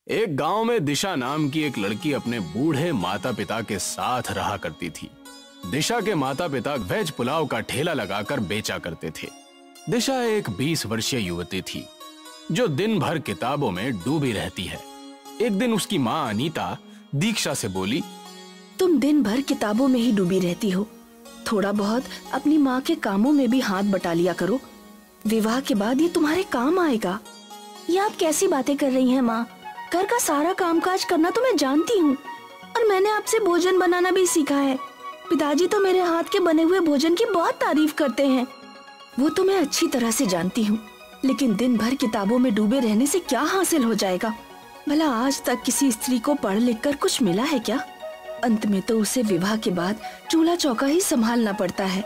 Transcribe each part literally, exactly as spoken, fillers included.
एक गांव में दिशा नाम की एक लड़की अपने बूढ़े माता पिता के साथ रहा करती थी। दिशा के माता पिता वेज पुलाव का ठेला लगाकर बेचा करते थे। दिशा एक बीस वर्षीय युवती थी जो दिन भर किताबों में डूबी रहती है। एक दिन उसकी माँ अनीता दीक्षा से बोली, तुम दिन भर किताबों में ही डूबी रहती हो, थोड़ा बहुत अपनी माँ के कामों में भी हाथ बटा लिया करो। विवाह के बाद ये तुम्हारे काम आएगा। ये आप कैसी बातें कर रही हैं माँ? घर का सारा कामकाज करना तो मैं जानती हूँ और मैंने आपसे भोजन बनाना भी सीखा है। पिताजी तो मेरे हाथ के बने हुए भोजन की बहुत तारीफ करते हैं। वो तो मैं अच्छी तरह से जानती हूँ, लेकिन दिन भर किताबों में डूबे रहने से क्या हासिल हो जाएगा? भला आज तक किसी स्त्री को पढ़ लिख कर कुछ मिला है क्या? अंत में तो उसे विवाह के बाद चूल्हा चौका ही संभालना पड़ता है।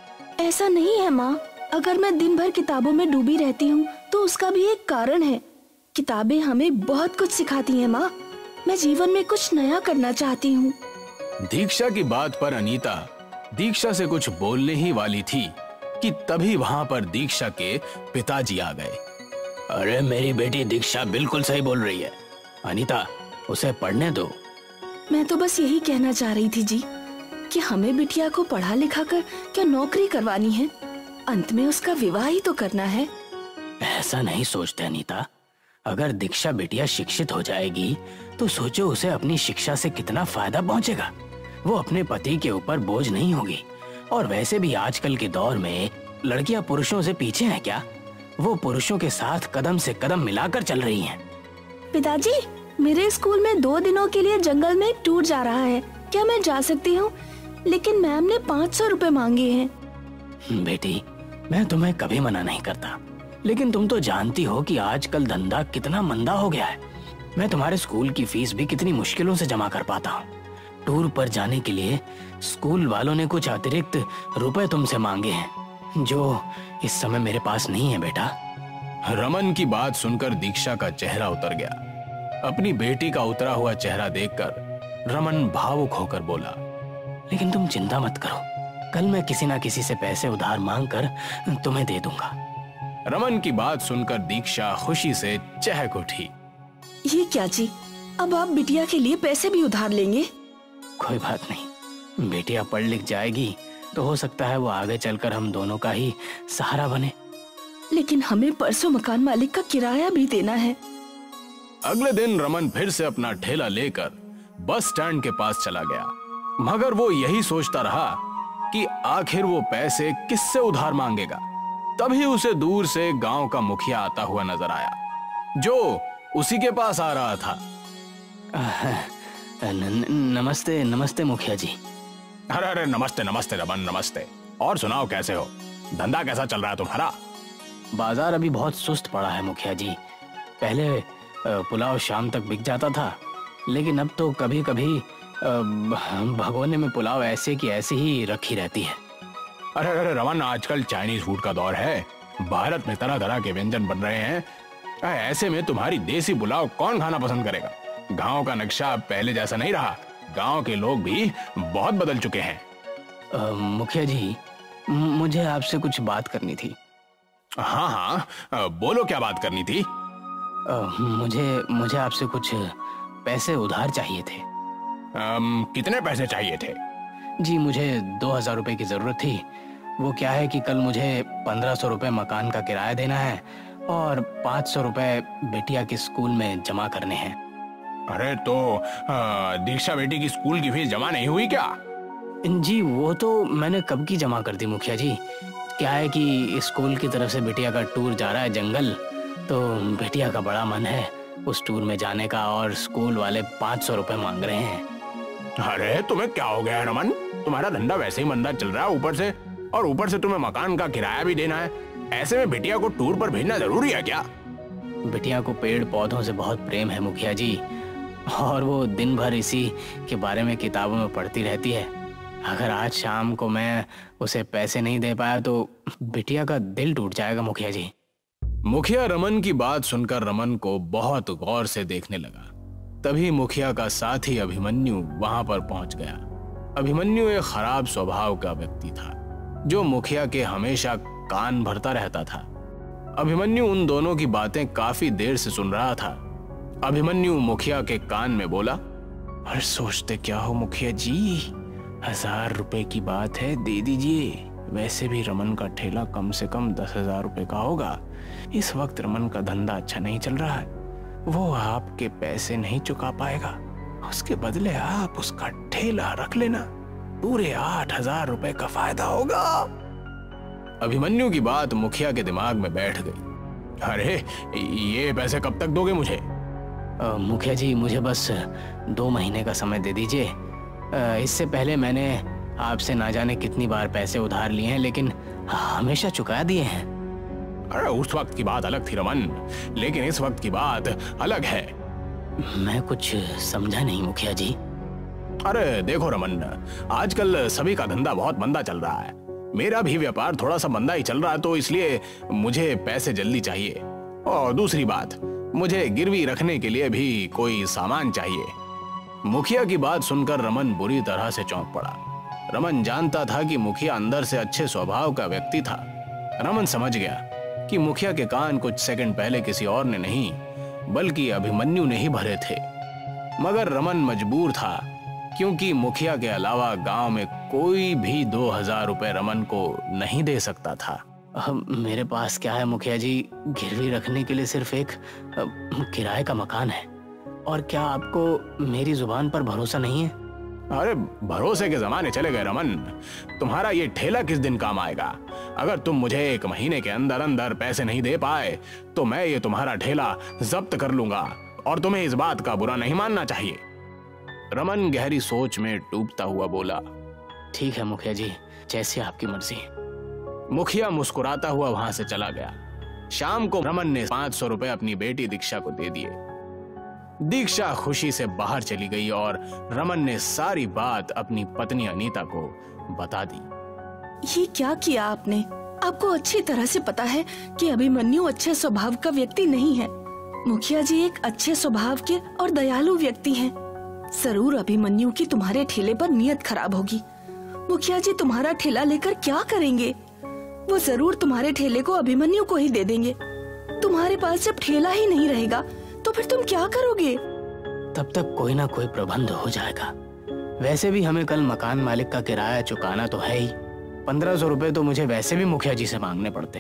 ऐसा नहीं है माँ, अगर मैं दिन भर किताबों में डूबी रहती हूँ तो उसका भी एक कारण है। किताबें हमें बहुत कुछ सिखाती हैं माँ। मैं जीवन में कुछ नया करना चाहती हूँ। दीक्षा की बात पर अनीता दीक्षा से कुछ बोलने ही वाली थी कि तभी वहां पर दीक्षा के पिताजी आ गए। अरे मेरी बेटी दीक्षा बिल्कुल सही बोल रही है, अनीता उसे पढ़ने दो। मैं तो बस यही कहना चाह रही थी जी कि हमें बिटिया को पढ़ा लिखा कर क्या नौकरी करवानी है? अंत में उसका विवाह ही तो करना है। ऐसा नहीं सोचते अनीता, अगर दीक्षा बिटिया शिक्षित हो जाएगी तो सोचो उसे अपनी शिक्षा से कितना फायदा पहुंचेगा। वो अपने पति के ऊपर बोझ नहीं होगी। और वैसे भी आजकल के दौर में लड़कियां पुरुषों से पीछे हैं क्या? वो पुरुषों के साथ कदम से कदम मिलाकर चल रही हैं। पिताजी, मेरे स्कूल में दो दिनों के लिए जंगल में एक टूर जा रहा है, क्या मैं जा सकती हूँ? लेकिन मैम ने पाँच सौ रुपए मांगे हैं। बेटी, मैं तुम्हें कभी मना नहीं करता, लेकिन तुम तो जानती हो कि आजकल धंधा कितना मंदा हो गया है। मैं तुम्हारे स्कूल की फीस भी कितनी मुश्किलों से जमा कर पाता हूँ। टूर पर जाने के लिए स्कूल वालों ने कुछ अतिरिक्त रुपए तुमसे मांगे हैं, जो इस समय मेरे पास नहीं है बेटा। रमन की बात सुनकर दीक्षा का चेहरा उतर गया। अपनी बेटी का उतरा हुआ चेहरा देखकर रमन भावुक होकर बोला, लेकिन तुम चिंता मत करो, कल मैं किसी ना किसी से पैसे उधार मांग कर तुम्हें दे दूंगा। रमन की बात सुनकर दीक्षा खुशी से चहक उठी। ये क्या जी, अब आप बिटिया के लिए पैसे भी उधार लेंगे? कोई बात नहीं, बेटिया पढ़ लिख जाएगी तो हो सकता है वो आगे चलकर हम दोनों का ही सहारा बने। लेकिन हमें परसों मकान मालिक का किराया भी देना है। अगले दिन रमन फिर से अपना ठेला लेकर बस स्टैंड के पास चला गया, मगर वो यही सोचता रहा कि आखिर वो पैसे किससे उधार मांगेगा। तभी उसे दूर से गांव का मुखिया आता हुआ नजर आया, जो उसी के पास आ रहा था। न, न, नमस्ते नमस्ते मुखिया जी। अरे अरे नमस्ते नमस्ते रमन, नमस्ते। और सुनाओ, कैसे हो? धंधा कैसा चल रहा है तुम्हारा? बाजार अभी बहुत सुस्त पड़ा है मुखिया जी। पहले पुलाव शाम तक बिक जाता था, लेकिन अब तो कभी कभी भगोने में पुलाव ऐसे की ऐसे ही रखी रहती है। अरे अरे रमन, आजकल चाइनीज फूड का दौर है। भारत में तरह तरह के व्यंजन बन रहे हैं। ऐसे में तुम्हारी देसी पुलाव कौन खाना पसंद करेगा? गांव का नक्शा पहले जैसा नहीं रहा। गांव के लोग भी बहुत बदल चुके हैं। आ, मुखिया जी, मुझे आपसे कुछ बात करनी थी। हाँ हाँ, बोलो, क्या बात करनी थी? आ, मुझे मुझे आपसे कुछ पैसे उधार चाहिए थे। आ, कितने पैसे चाहिए थे? जी, मुझे दो हजार रुपए की जरूरत थी। वो क्या है कि कल मुझे पंद्रह सौ रुपए मकान का किराया देना है और पाँच सौ रुपए बेटिया के स्कूल में जमा करने हैं। अरे तो दीक्षा बेटी की स्कूल की फीस जमा नहीं हुई क्या? जी, वो तो मैंने कब की जमा कर दी मुखिया जी। क्या है कि स्कूल की तरफ से बेटिया का टूर जा रहा है जंगल, तो बेटिया का बड़ा मन है उस टूर में जाने का, और स्कूल वाले पाँच सौ रुपए मांग रहे हैं। अरे तुम्हें क्या हो गया है रमन? तुम्हारा धंधा वैसे ही मंदा चल रहा है ऊपर से, और ऊपर से तुम्हें मकान का किराया भी देना है। ऐसे में बिटिया को टूर पर भेजना जरूरी है क्या? बिटिया को पेड़ पौधों से बहुत प्रेम है मुखिया जी, और वो दिन भर इसी के बारे में किताबों में पढ़ती रहती है। अगर आज शाम को मैं उसे पैसे नहीं दे पाया तो बिटिया का दिल टूट जाएगा मुखिया जी। मुखिया रमन की बात सुनकर रमन को बहुत गौर से देखने लगा। तभी मुखिया का साथी अभिमन्यु वहां पर पहुंच गया। अभिमन्यु एक खराब स्वभाव का व्यक्ति था, जो मुखिया के हमेशा कान भरता रहता था। अभिमन्यु उन दोनों की बातें काफी देर से सुन रहा था। अभिमन्यु मुखिया के कान में बोला, अरे सोचते क्या हो मुखिया जी, हजार रुपए की बात है, दे दीजिए। वैसे भी रमन का ठेला कम से कम दस हजार रुपए का होगा। इस वक्त रमन का धंधा अच्छा नहीं चल रहा है, वो आपके पैसे नहीं चुका पाएगा। उसके बदले आप उसका ठेला रख लेना, पूरे आठ हजार रुपए का फायदा होगा। अभिमन्यु की बात मुखिया के दिमाग में बैठ गई। अरे ये पैसे कब तक दोगे मुझे? आ, मुखिया जी मुझे बस दो महीने का समय दे दीजिए। इससे पहले मैंने आपसे ना जाने कितनी बार पैसे उधार लिए हैं, लेकिन हमेशा चुका दिए हैं। अरे उस वक्त की बात अलग थी रमन, लेकिन इस वक्त की बात अलग है। मैं कुछ समझा नहीं मुखिया जी। अरे देखो रमन, आजकल सभी का धंधा बहुत मंदा चल रहा है। मेरा भी व्यापार थोड़ा सा मंदा ही चल रहा है, तो इसलिए मुझे पैसे जल्दी चाहिए। और दूसरी बात, मुझे गिरवी रखने के लिए भी कोई सामान चाहिए। मुखिया की बात सुनकर रमन बुरी तरह से चौंक पड़ा। रमन जानता था कि मुखिया अंदर से अच्छे स्वभाव का व्यक्ति था। रमन समझ गया कि मुखिया के कान कुछ सेकंड पहले किसी और ने नहीं बल्कि अभिमन्यु ने ही भरे थे। मगर रमन मजबूर था, क्योंकि मुखिया के अलावा गांव में कोई भी दो हजार रुपए रमन को नहीं दे सकता था। अब मेरे पास क्या है मुखिया जी, गिरवी रखने के लिए सिर्फ एक किराए का मकान है। और क्या आपको मेरी जुबान पर भरोसा नहीं है? अरे भरोसे के जमाने चले गए रमन। तुम्हारा ये ठेला किस दिन काम आएगा? अगर तुम मुझे एक महीने के अंदर अंदर पैसे नहीं दे पाए तो मैं ये तुम्हारा ठेला जब्त कर लूंगा, और तुम्हें इस बात का बुरा नहीं मानना चाहिए। रमन गहरी सोच में डूबता हुआ बोला, ठीक है मुखिया जी, जैसे आपकी मर्जी। मुखिया मुस्कुराता हुआ वहां से चला गया। शाम को रमन ने पांच सौ रुपए अपनी बेटी दीक्षा को दे दिए। दीक्षा खुशी से बाहर चली गई और रमन ने सारी बात अपनी पत्नी अनीता को बता दी। ये क्या किया आपने? आपको अच्छी तरह से पता है कि अभिमन्यु अच्छे स्वभाव का व्यक्ति नहीं है। मुखिया जी एक अच्छे स्वभाव के और दयालु व्यक्ति हैं। जरूर अभिमन्यु की तुम्हारे ठेले पर नियत खराब होगी। मुखिया जी तुम्हारा ठेला लेकर क्या करेंगे? वो जरूर तुम्हारे ठेले को अभिमन्यु को ही दे देंगे। तुम्हारे पास जब ठेला ही नहीं रहेगा तो फिर तुम क्या करोगे? तब तक कोई ना कोई प्रबंध हो जाएगा। वैसे भी हमें कल मकान मालिक का किराया चुकाना तो है ही। पंद्रह सौ रुपए तो मुझे वैसे भी मुखिया जी से मांगने पड़ते।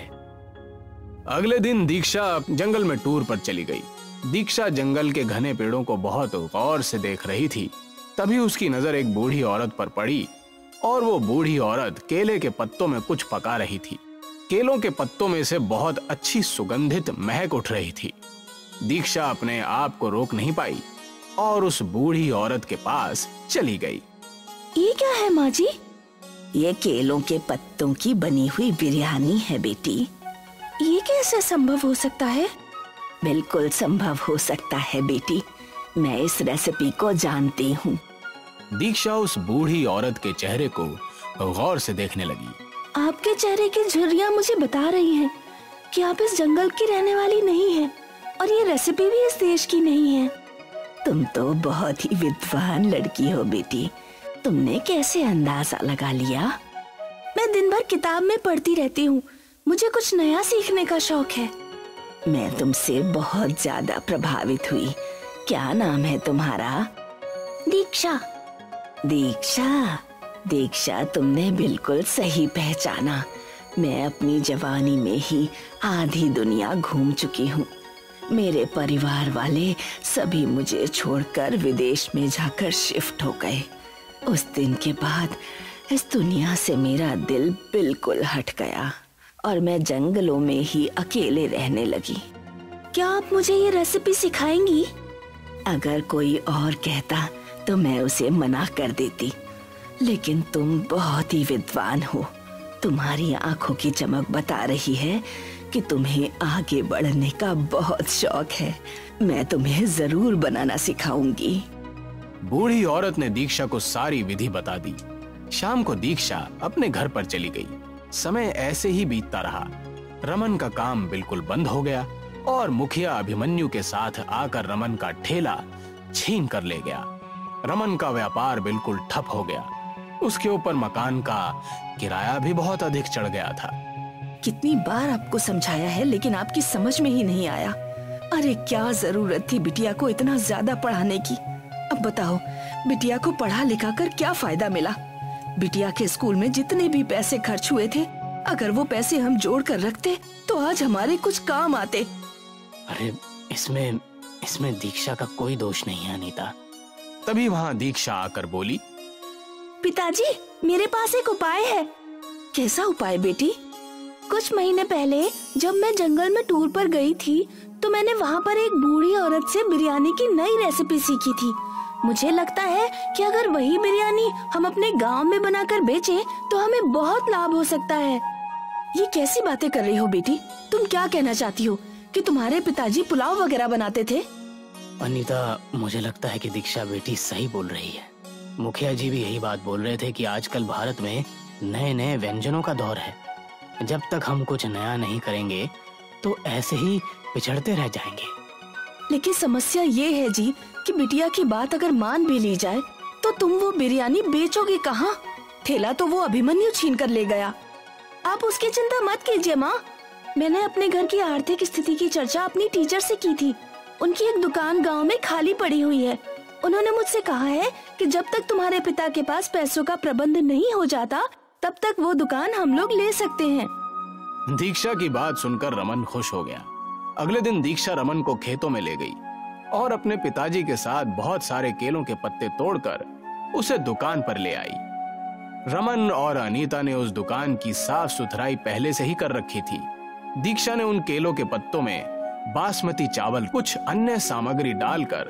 अगले दिन दीक्षा जंगल में टूर पर चली गई। दीक्षा जंगल के घने पेड़ों को बहुत गौर से देख रही थी। तभी उसकी नजर एक बूढ़ी औरत पर पड़ी, और वो बूढ़ी औरत केले के पत्तों में कुछ पका रही थी। केलों के पत्तों में से बहुत अच्छी सुगंधित महक उठ रही थी। दीक्षा अपने आप को रोक नहीं पाई और उस बूढ़ी औरत के पास चली गई। ये क्या है माँ जी? ये केलों के पत्तों की बनी हुई बिरयानी है बेटी। ये कैसे संभव हो सकता है? बिल्कुल संभव हो सकता है बेटी, मैं इस रेसिपी को जानती हूँ। दीक्षा उस बूढ़ी औरत के चेहरे को गौर से देखने लगी। आपके चेहरे की झुर्रियाँ मुझे बता रही हैं कि आप इस जंगल की रहने वाली नहीं हैं, और ये रेसिपी भी इस देश की नहीं है। तुम तो बहुत ही विद्वान लड़की हो बेटी, तुमने कैसे अंदाजा लगा लिया? मैं दिन भर किताब में पढ़ती रहती हूँ, मुझे कुछ नया सीखने का शौक है। मैं तुमसे बहुत ज्यादा प्रभावित हुई। क्या नाम है तुम्हारा? दीक्षा। दीक्षा दीक्षा तुमने बिल्कुल सही पहचाना। मैं अपनी जवानी में ही आधी दुनिया घूम चुकी हूँ। मेरे परिवार वाले सभी मुझे छोड़कर विदेश में जाकर शिफ्ट हो गए। उस दिन के बाद इस दुनिया से मेरा दिल बिल्कुल हट गया और मैं जंगलों में ही अकेले रहने लगी। क्या आप मुझे ये रेसिपी सिखाएंगी? अगर कोई और कहता तो मैं उसे मना कर देती, लेकिन तुम बहुत ही विद्वान हो। तुम्हारी आंखों की चमक बता रही है कि तुम्हें आगे बढ़ने का बहुत शौक है। मैं तुम्हें जरूर बनाना सिखाऊंगी। बूढ़ी औरत ने दीक्षा को सारी विधि बता दी। शाम को दीक्षा अपने घर पर चली गई। समय ऐसे ही बीतता रहा। रमन का काम बिल्कुल बंद हो गया और मुखिया अभिमन्यु के साथ आकर रमन का ठेला छीन कर ले गया। रमन का व्यापार बिल्कुल ठप हो गया। उसके ऊपर मकान का किराया भी बहुत अधिक चढ़ गया था। कितनी बार आपको समझाया है, लेकिन आपकी समझ में ही नहीं आया। अरे क्या जरूरत थी बिटिया को इतना ज्यादा पढ़ाने की। अब बताओ, बिटिया को पढ़ा लिखा कर क्या फायदा मिला? बिटिया के स्कूल में जितने भी पैसे खर्च हुए थे, अगर वो पैसे हम जोड़ कर रखते तो आज हमारे कुछ काम आते। अरे इसमें इसमें दीक्षा का कोई दोष नहीं है अनीता। तभी वहाँ दीक्षा आकर बोली, पिताजी मेरे पास एक उपाय है। कैसा उपाय बेटी? कुछ महीने पहले जब मैं जंगल में टूर पर गई थी तो मैंने वहाँ पर एक बूढ़ी औरत से बिरयानी की नई रेसिपी सीखी थी। मुझे लगता है कि अगर वही बिरयानी हम अपने गांव में बनाकर बेचें तो हमें बहुत लाभ हो सकता है। ये कैसी बातें कर रही हो बेटी? तुम क्या कहना चाहती हो कि तुम्हारे पिताजी पुलाव वगैरह बनाते थे? अनीता, मुझे लगता है कि दीक्षा बेटी सही बोल रही है। मुखिया जी भी यही बात बोल रहे थे कि आजकल भारत में नए नए व्यंजनों का दौर है। जब तक हम कुछ नया नहीं करेंगे तो ऐसे ही पिछड़ते रह जाएंगे। लेकिन समस्या ये है जी कि बिटिया की बात अगर मान भी ली जाए तो तुम वो बिरयानी बेचोगे कहाँ? ठेला तो वो अभिमन्यु छीन कर ले गया। आप उसकी चिंता मत कीजिए माँ। मैंने अपने घर की आर्थिक स्थिति की चर्चा अपनी टीचर से की थी। उनकी एक दुकान गांव में खाली पड़ी हुई है। उन्होंने मुझसे कहा है कि जब तक तुम्हारे पिता के पास पैसों का प्रबंध नहीं हो जाता तब तक वो दुकान हम लोग ले सकते हैं। दीक्षा की बात सुनकर रमन खुश हो गया। अगले दिन दीक्षा रमन को खेतों में ले गई और अपने पिताजी के साथ बहुत सारे केलों के पत्ते तोड़कर उसे दुकान पर ले आई। रमन और अनीता ने उस दुकान की साफ सुथराई पहले से ही कर रखी थी। दीक्षा ने उन केलों के पत्तों में बासमती चावल कुछ अन्य सामग्री डालकर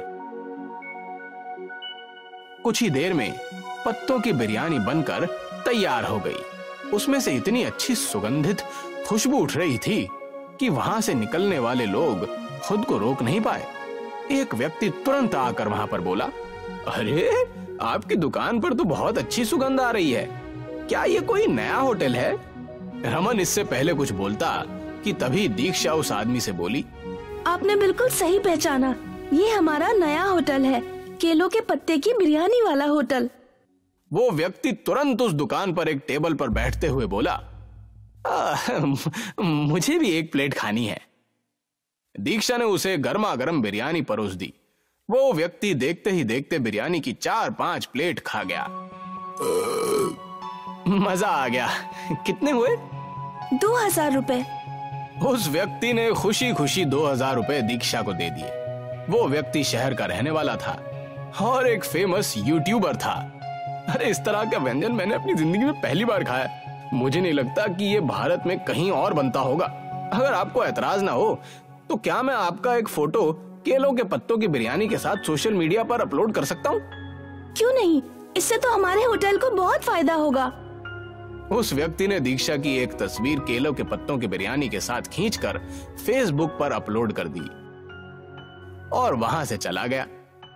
कुछ ही देर में पत्तों की बिरयानी बनकर तैयार हो गई। उसमें से इतनी अच्छी सुगंधित खुशबू उठ रही थी कि वहां से निकलने वाले लोग खुद को रोक नहीं पाए। एक व्यक्ति तुरंत आकर वहां पर बोला, अरे आपकी दुकान पर तो बहुत अच्छी सुगंध आ रही है। क्या ये कोई नया होटल है? रमन इससे पहले कुछ बोलता कि तभी दीक्षा उस आदमी से बोली, आपने बिल्कुल सही पहचाना। ये हमारा नया होटल है, केलों के पत्ते की बिरयानी वाला होटल। वो व्यक्ति तुरंत उस दुकान पर एक टेबल पर बैठते हुए बोला, आ, मुझे भी एक प्लेट खानी है। दीक्षा ने उसे गर्मा गर्म बिरयानी परोस दी। वो व्यक्ति देखते ही देखते बिरयानी की चार पांच प्लेट खा गया। मजा आ गया। कितने हुए? दो हजार रुपए। उस व्यक्ति ने खुशी खुशी दो हजार रुपए दीक्षा को दे दिए। वो व्यक्ति शहर का रहने वाला था और एक फेमस यूट्यूबर था। अरे इस तरह का व्यंजन मैंने अपनी जिंदगी में पहली बार खाया। मुझे नहीं लगता कि ये भारत में कहीं और बनता होगा। अगर आपको ऐतराज ना हो तो क्या मैं आपका एक फोटो केलों के पत्तों की बिरयानी के साथ सोशल मीडिया पर अपलोड कर सकता हूँ? क्यों नहीं, इससे तो हमारे होटल को बहुत फायदा होगा। उस व्यक्ति ने दीक्षा की एक तस्वीर केलों के पत्तों की बिरयानी के साथ खींचकर फेसबुक पर अपलोड कर दी और वहां से चला गया।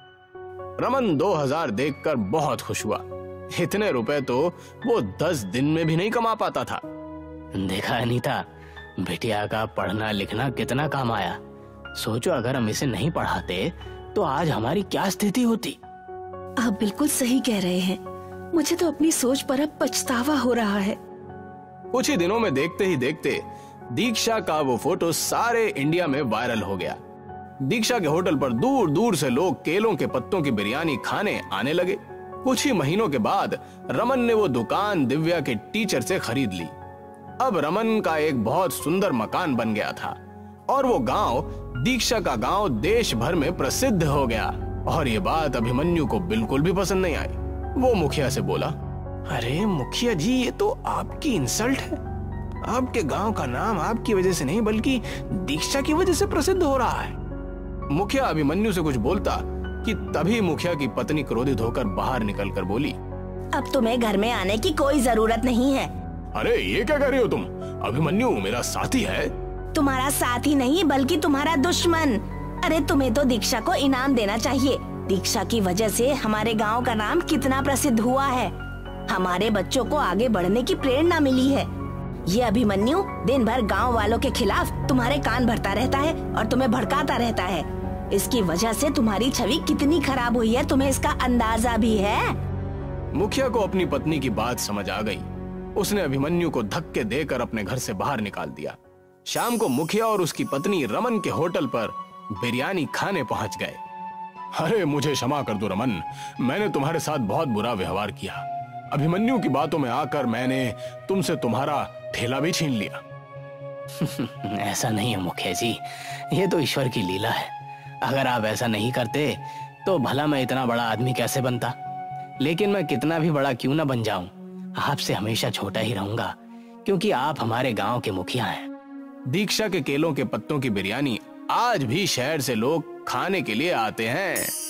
रमन दो हजार देखकर बहुत खुश हुआ। इतने रुपए तो वो दस दिन में भी नहीं कमा पाता था। देखा अनीता, बिटिया का पढ़ना लिखना कितना काम आया। सोचो अगर हम इसे नहीं पढ़ाते तो आज हमारी क्या स्थिति होती। आप बिल्कुल सही कह रहे हैं। मुझे तो अपनी सोच पर अब पछतावा हो रहा है। कुछ ही दिनों में देखते ही देखते दीक्षा का वो फोटो सारे इंडिया में वायरल हो गया। दीक्षा के होटल पर दूर दूर से लोग केलों के पत्तों की बिरयानी खाने आने लगे। कुछ ही महीनों के बाद रमन ने वो दुकान दिव्या के टीचर से खरीद ली। अब रमन का एक बहुत सुंदर मकान बन गया था और वो गांव, दीक्षा का गांव, देश भर में प्रसिद्ध हो गया। और ये बात अभिमन्यु को बिल्कुल भी पसंद नहीं आई। वो मुखिया से बोला, अरे मुखिया जी, ये तो आपकी इंसल्ट है। आपके गांव का नाम आपकी वजह से नहीं बल्कि दीक्षा की वजह से प्रसिद्ध हो रहा है। मुखिया अभिमन्यु से कुछ बोलता कि तभी मुखिया की पत्नी क्रोधित होकर बाहर निकलकर बोली, अब तुम्हें घर में आने की कोई जरूरत नहीं है। अरे ये क्या कर रही हो तुम? अभिमन्यु मेरा साथी है। तुम्हारा साथी नहीं बल्कि तुम्हारा दुश्मन। अरे तुम्हें तो दीक्षा को इनाम देना चाहिए। दीक्षा की वजह से हमारे गांव का नाम कितना प्रसिद्ध हुआ है। हमारे बच्चों को आगे बढ़ने की प्रेरणा मिली है। ये अभिमन्यु दिन भर गांव वालों के खिलाफ तुम्हारे कान भरता रहता है और तुम्हें भड़काता रहता है। इसकी वजह से तुम्हारी छवि कितनी खराब हुई है, तुम्हें इसका अंदाजा भी है? मुखिया को अपनी पत्नी की बात समझ आ गई। उसने अभिमन्यु को धक्के देकर अपने घर से बाहर निकाल दिया। शाम को मुखिया और उसकी पत्नी रमन के होटल पर बिरयानी खाने पहुंच गए। अरे मुझे क्षमा कर दो रमन, मैंने तुम्हारे साथ बहुत बुरा व्यवहार किया। अभिमन्यु की बातों में आकर मैंने तुमसे तुम्हारा ठेला भी छीन लिया। ऐसा नहीं है मुखिया जी, ये तो ईश्वर की लीला है। अगर आप ऐसा नहीं करते तो भला मैं इतना बड़ा आदमी कैसे बनता। लेकिन मैं कितना भी बड़ा क्यों ना बन जाऊं, आपसे हमेशा छोटा ही रहूंगा, क्योंकि आप हमारे गांव के मुखिया हैं। दीक्षा के केलों के पत्तों की बिरयानी आज भी शहर से लोग खाने के लिए आते हैं।